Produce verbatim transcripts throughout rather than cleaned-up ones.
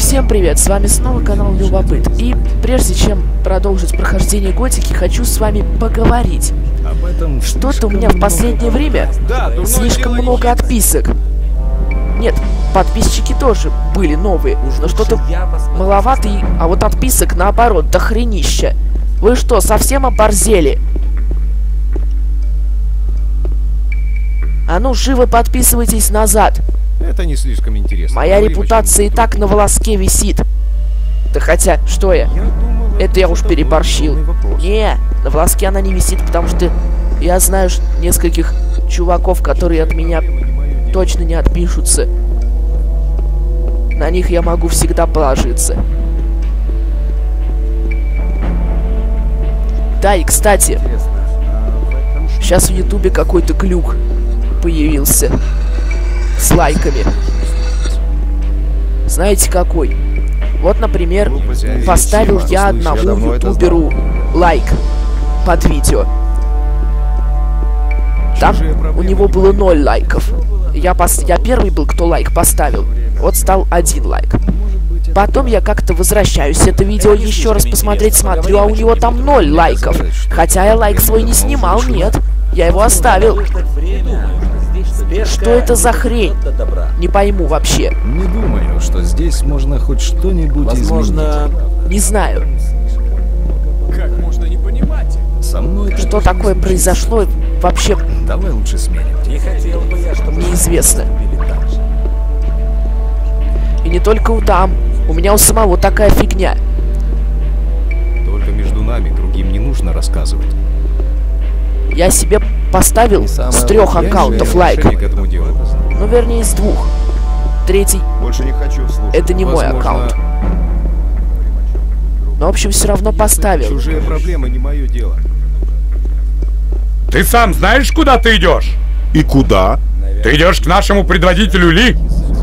Всем привет, с вами снова канал Любопыт. И прежде чем продолжить прохождение Готики, хочу с вами поговорить. Что-то у меня в последнее время да, слишком много отписок. Нет, подписчики тоже были новые, но что-то маловато, и... а вот отписок наоборот, дохренища. Вы что, совсем оборзели? А ну, живо подписывайтесь назад. Это не слишком интересно. Моя Говорим, репутация и так на волоске висит. Да хотя, что я? я думал, это, это я уж переборщил. Не, на волоске она не висит, потому что я знаю нескольких чуваков, которые от меня точно не отпишутся. На них я могу всегда положиться. Да, и кстати, сейчас в Ютубе какой-то глюк появился с лайками. Знаете какой? Вот, например, поставил я одному ютуберу лайк под видео. Там у него было ноль лайков. Я, пос... я первый был, кто лайк поставил. Вот стал один лайк. Потом я как-то возвращаюсь это видео еще раз посмотреть, смотрю, а у него там ноль лайков. Хотя я лайк свой не снимал, нет. Я его оставил. Что это за хрень? Не пойму вообще. Не думаю, что здесь можно хоть что-нибудь Возможно... изменить. Не знаю. Как можно не понимать? Со мной что такое произошло, вообще... Давай лучше сменим. Не хотел бы я, чтобы... Неизвестно. И не только у там. У меня у самого такая фигня. Только между нами, другим не нужно рассказывать. Я себе поставил с трех аккаунтов лайк. Ну, вернее, с двух. Третий. Больше не хочу слушать. Это не Возможно... мой аккаунт. Но, в общем, все равно поставил. Чужие проблемы не мое дело. Ты сам знаешь, куда ты идешь? И куда? Ты идешь к нашему предводителю Ли.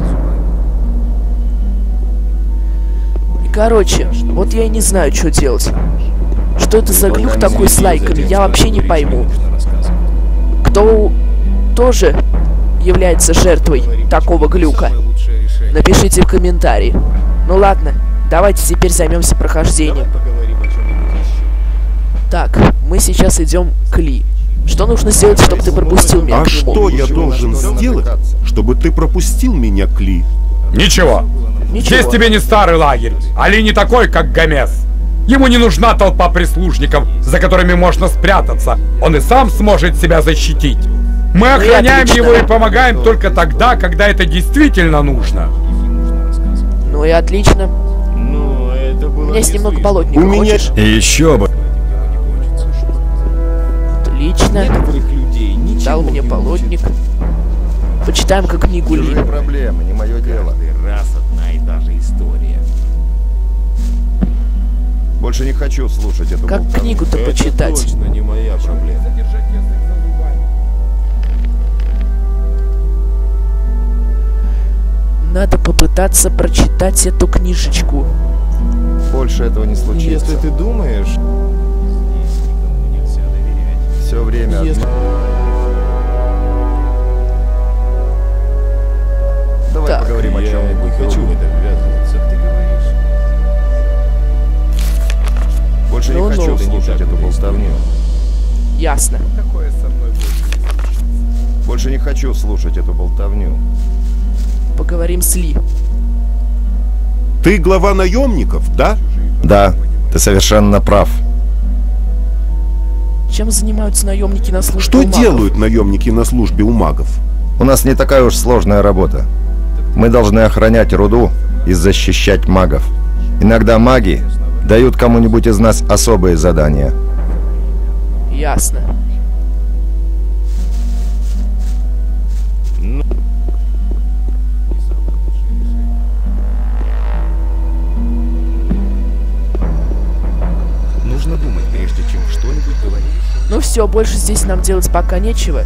И, короче, вот я и не знаю, что делать. Что это за глюк такой с лайками, я вообще не пойму. Кто тоже является жертвой такого глюка, напишите в комментарии. Ну ладно, давайте теперь займемся прохождением. Так, мы сейчас идем к Ли. Что нужно сделать, чтобы ты пропустил меня а к нему? А что я должен сделать, чтобы ты пропустил меня к Ли? Ничего. Ничего. Здесь тебе не старый лагерь, а Ли не такой, как Гомес. Ему не нужна толпа прислужников, за которыми можно спрятаться. Он и сам сможет себя защитить. Мы охраняем его и помогаем только тогда, когда это действительно нужно. Ну и отлично. Ну, это было У меня есть немного болотника, У хочешь? меня... Еще бы. Отлично. Дал мне болотник. Почитаем-ка книгу Ли. Чужие проблемы, не мое дело. Раз одна и та же история. Больше не хочу слушать эту Как болтовню. книгу-то почитать? Это точно не моя проблема. Надо попытаться прочитать эту книжечку. Больше этого не случится. Если ты думаешь, все время Если... одно... Давай так, поговорим о чем-нибудь. Не хочу в это ввязываться, ты говоришь. Больше ну, не хочу ну, слушать эту болтовню. Ясно. Такое со мной больше. больше не хочу слушать эту болтовню. Поговорим с Ли. Ты глава наемников, да? Да, ты совершенно прав. Чем занимаются наемники на службе Что у магов? делают наемники на службе у магов? У нас не такая уж сложная работа. Мы должны охранять руду и защищать магов. Иногда маги дают кому-нибудь из нас особые задания. Ясно. Нужно думать, прежде чем что-нибудь говорить. Ну все, больше здесь нам делать пока нечего.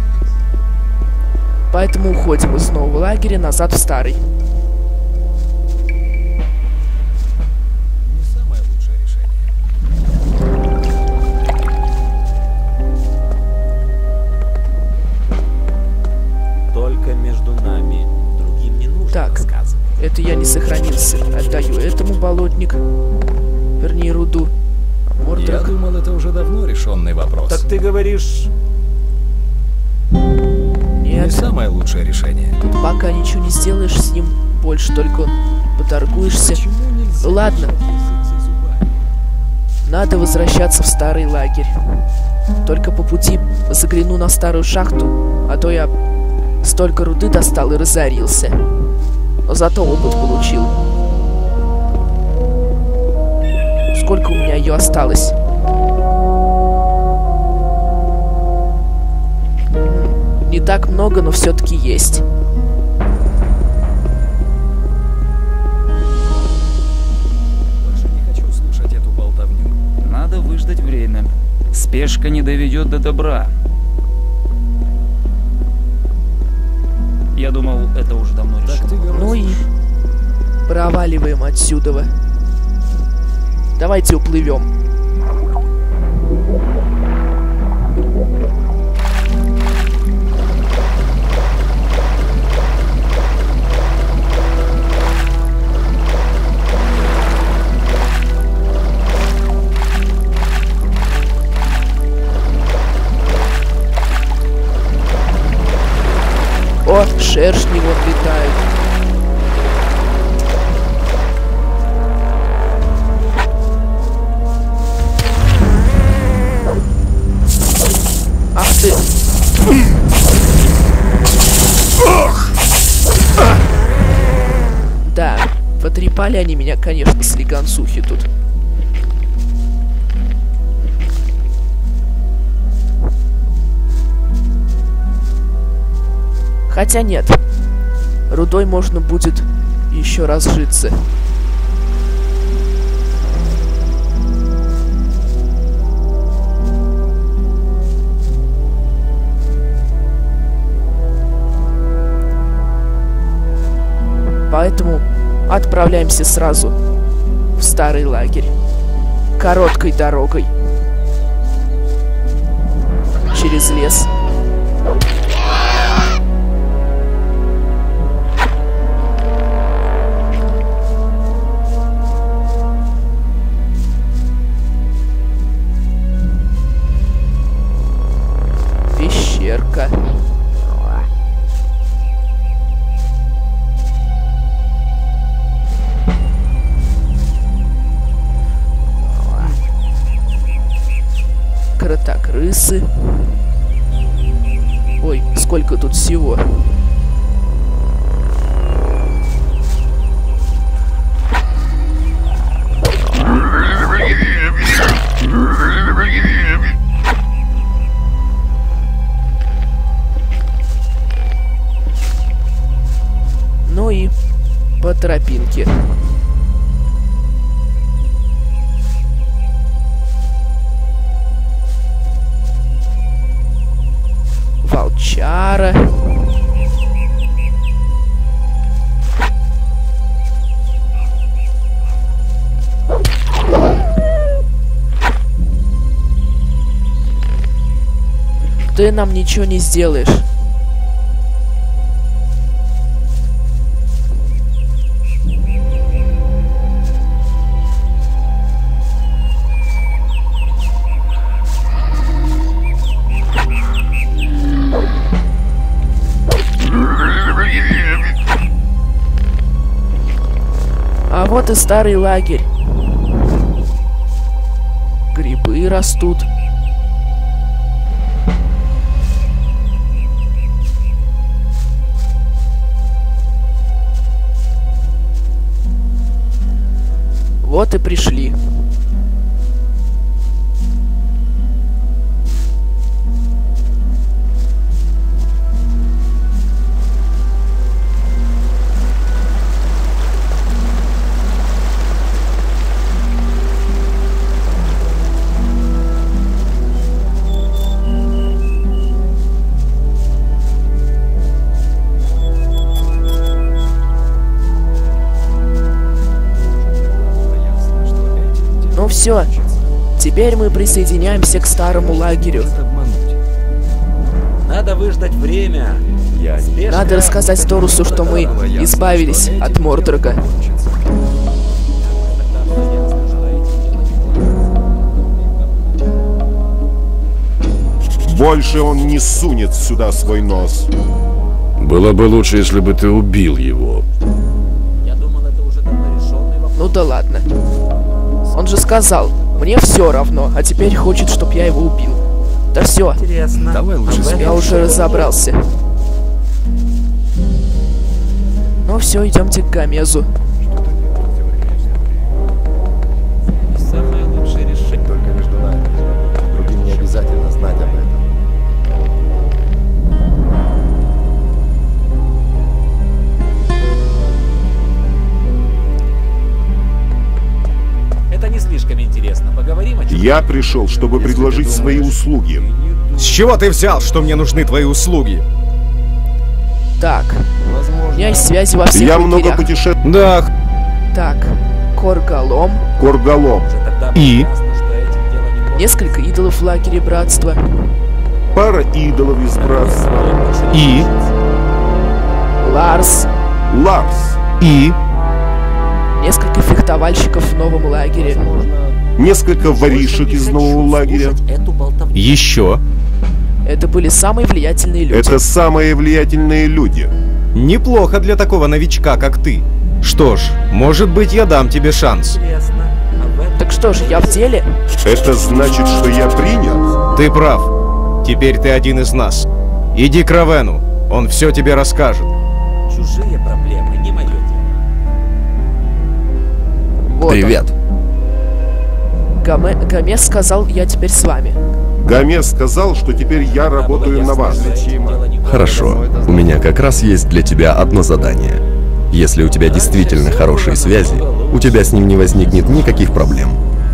Поэтому уходим из нового лагеря назад в старый. Только между нами, другим не нужно так, рассказывать. Это я не сохранил запасы отдаю этому болотник. Вернее, руду. А Мордрак... Я думал, это уже давно решенный вопрос. Так ты говоришь... Нет. Не самое лучшее решение. Тут пока ничего не сделаешь с ним. Больше только поторгуешься. Ну ладно. Надо возвращаться в старый лагерь. Только по пути загляну на старую шахту, а то я столько руды достал и разорился. Но зато опыт получил. Сколько у меня ее осталось? Не так много, но все-таки есть. Больше не хочу слушать эту болтовню. Надо выждать время. Спешка не доведет до добра. Я думал, это уже давно решено. Ну и проваливаем отсюда. Давайте уплывем. О, шершни вот летают. Ах ты! Да, потрепали они меня, конечно, с легонцухи тут. Хотя нет, рудой можно будет еще разжиться. Поэтому отправляемся сразу в старый лагерь. Короткой дорогой. Через лес. Пещерка. Кротокрысы. Ой, сколько тут всего. Ну и по тропинке. Волчара. Ты нам ничего не сделаешь. А вот и старый лагерь. Грибы растут. Вот и пришли. Ну все, теперь мы присоединяемся к старому лагерю. Надо выждать время. Надо рассказать Торусу, что мы избавились от Мордрага. Больше он не сунет сюда свой нос. Было бы лучше, если бы ты убил его. Ну да ладно. Он же сказал, мне все равно, а теперь хочет, чтоб я его убил. Да все. Давай лучше Я уже разобрался. Ну все, идемте к Гомезу. Самое лучшее решение. Только между нами. Другим не обязательно знать об этом. Это не слишком интересно. Поговорим о чем? Я пришел, чтобы предложить свои услуги. С чего ты взял, что мне нужны твои услуги? Так, у меня есть связи во всех Я лагерях. много путешествую. Да. Так, Коргалом, Коргалом. И? несколько идолов в лагере Братства, Пара идолов из братства. И? Ларс, Ларс. И? несколько фехтовальщиков в новом лагере. Несколько воришек из нового лагеря. Еще? Это были самые влиятельные люди. Это самые влиятельные люди. Неплохо для такого новичка, как ты. Что ж, может быть, я дам тебе шанс. Так что же, я в деле? Это значит, что я принят? Ты прав. Теперь ты один из нас. Иди к Равену. Он все тебе расскажет. Чужие проблемы, не мое дело. Вот Привет. он. Гоме... Гомес сказал, я теперь с вами. Гомес сказал, что теперь я работаю на вас. Хорошо. У меня как раз есть для тебя одно задание. Если у тебя действительно хорошие связи, у тебя с ним не возникнет никаких проблем.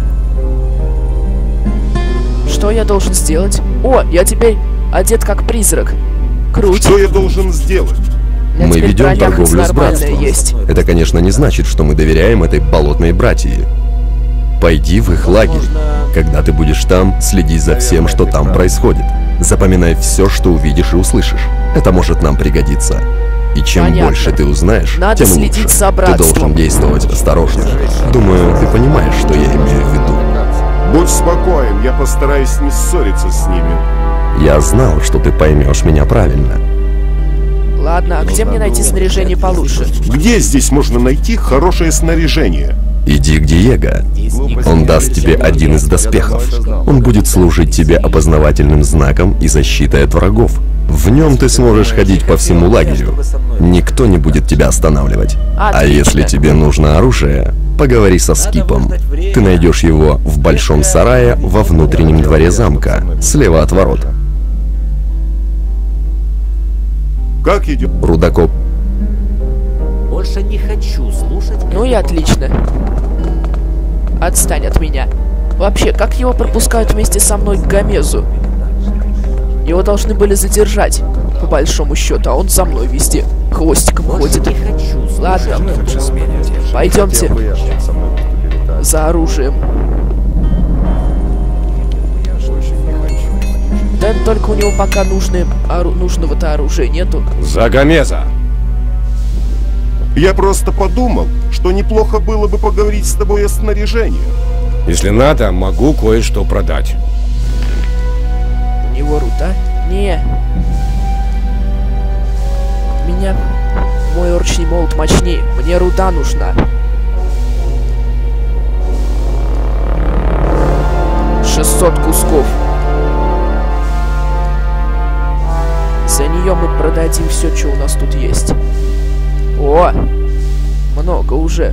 Что я должен сделать? О, я теперь одет как призрак. Круто. Что я должен сделать? У меня Мы теперь ведем броня хоть торговлю с нормальная братством. есть. Это, конечно, не значит, что мы доверяем этой болотной братьи. Пойди в их лагерь. Когда ты будешь там, следи за всем, что там происходит. Запоминай все, что увидишь и услышишь. Это может нам пригодиться. И чем Понятно. больше ты узнаешь, Надо тем следить лучше. за Ты братством. должен действовать осторожно. Думаю, ты понимаешь, что я имею в виду. Будь спокоен, я постараюсь не ссориться с ними. Я знал, что ты поймешь меня правильно. Ладно, а где мне найти снаряжение получше? Где здесь можно найти хорошее снаряжение? Иди к Диего. Он даст тебе один из доспехов. Он будет служить тебе опознавательным знаком и защитой от врагов. В нем ты сможешь ходить по всему лагерю. Никто не будет тебя останавливать. А Отлично. если тебе нужно оружие, поговори со Скипом. Ты найдешь его в большом сарае во внутреннем дворе замка, слева от ворот. Как идет? Рудокоп. Больше не хочу слушать. Ну и отлично. Отстань от меня. Вообще, как его пропускают вместе со мной к Гомезу? Его должны были задержать, по большому счету, а он за мной везде хвостиком ходит. Не хочу слушать. Ладно, пойдемте за оружием. Да только у него пока нужны, ору- нужного-то оружия нету. За Гомеза! Я просто подумал, что неплохо было бы поговорить с тобой о снаряжении. Если надо, могу кое-что продать. У него руда? Не. Меня мой орчий молот мощнее. Мне руда нужна. шестьсот кусков. За нее мы продадим все, что у нас тут есть. О! Много уже.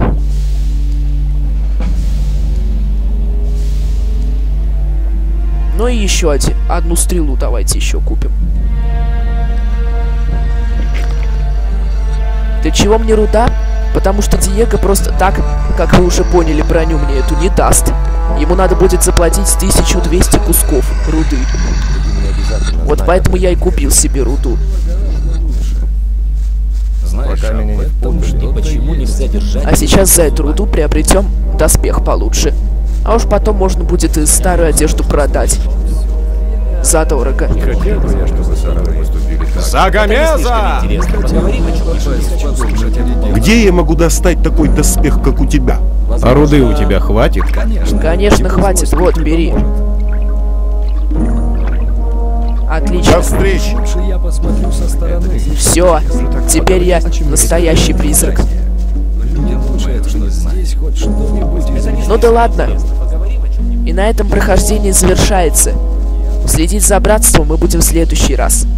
Ну и еще один, одну стрелу давайте еще купим. Для чего мне руда? Потому что Диего просто так, как вы уже поняли, броню мне эту не даст. Ему надо будет заплатить тысячу двести кусков руды. Вот поэтому я и купил себе руду. Знаешь, об этом, что почему нельзя держать... А сейчас за эту руду приобретем доспех получше. А уж потом можно будет и старую одежду продать. задорого. За Гомеза! Где я могу достать такой доспех, как у тебя? А руды у тебя хватит? Конечно, хватит. Вот, бери. Отлично. До встречи. Я посмотрю со стороны. Все, теперь я настоящий призрак. Здесь хоть что-нибудь. Ну да ладно. И на этом прохождение завершается. Следить за братством мы будем в следующий раз.